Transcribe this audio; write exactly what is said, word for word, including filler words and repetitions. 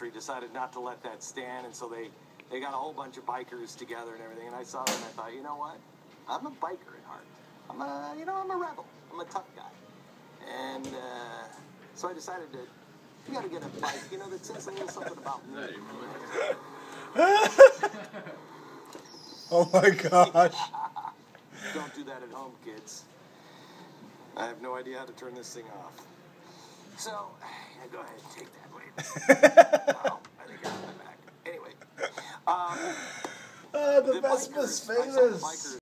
decided not to let that stand, and so they, they got a whole bunch of bikers together and everything, and I saw them and I thought, you know what? I'm a biker at heart. I'm a, you know, I'm a rebel. I'm a tough guy. And uh, so I decided to, you gotta get a bike, you know, that says a little something about me. Oh my gosh. Don't do that at home, kids. I have no idea how to turn this thing off. So, yeah, go ahead, take that. Wait. Oh, I think I have my back. Anyway. Um, uh, the, the Vespa's bikers, famous.